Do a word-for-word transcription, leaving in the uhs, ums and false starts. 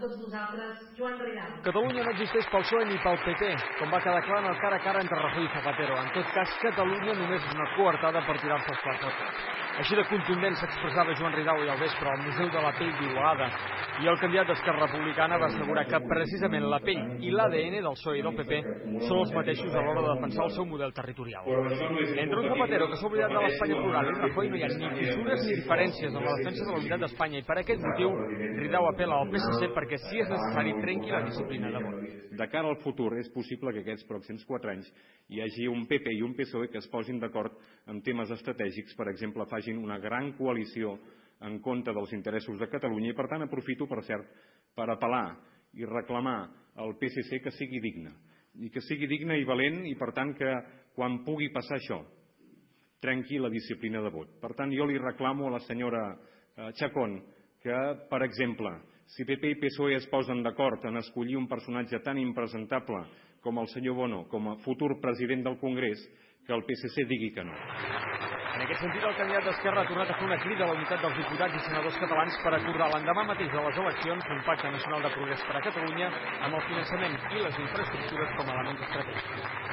tots vosaltres, Joan Ridao. Catalunya no existeix pel P S O E ni pel P P, com va quedar clar en el cara a cara entre Rajoy i Zapatero. En tot cas, Catalunya només és una coartada per tirar-se els plats al cap. Així de contundent s'expressava Joan Ridao i al vespre al Museu de la Pell d'Igualada, i el candidat d'Esquerra Republicana va assegurar que precisament la pell i l'A D N del P S O E i del P P són els mateixos a l'hora de defensar el seu model territorial. Entre un Zapatero que s'ha oblidat de l'Espanya plural i Rajoy no hi ha ni fissures ni diferències en la defensa de la unitat d'Espanya, i per aquest motiu Ridao apela al P S C perquè, si és necessari, trenqui la disciplina de vot. De cara al futur, és possible que aquests pròxims quatre anys hi hagi un P P i un P S O E que es posin d'acord en temes estratègics, per exemple, facin una gran coalició en contra dels interessos de Catalunya, i per tant aprofito, per cert, per apel·lar i reclamar al P S C que sigui digne, i que sigui digne i valent, i per tant que quan pugui passar això, trenqui la disciplina de vot. Per tant, jo li reclamo a la senyora Chacón que, per exemple, si P P i P S O E es posen d'acord en escollir un personatge tan impresentable com el senyor Bono com a futur president del Congrés, que el P S C digui que no. En aquest sentit, el candidat d'Esquerra ha tornat a fer una crida a la unitat dels diputats i senadors catalans per acordar l'endemà mateix de les eleccions un pacte nacional de progrés per a Catalunya amb el finançament i les infraestructures com a elements estratègics.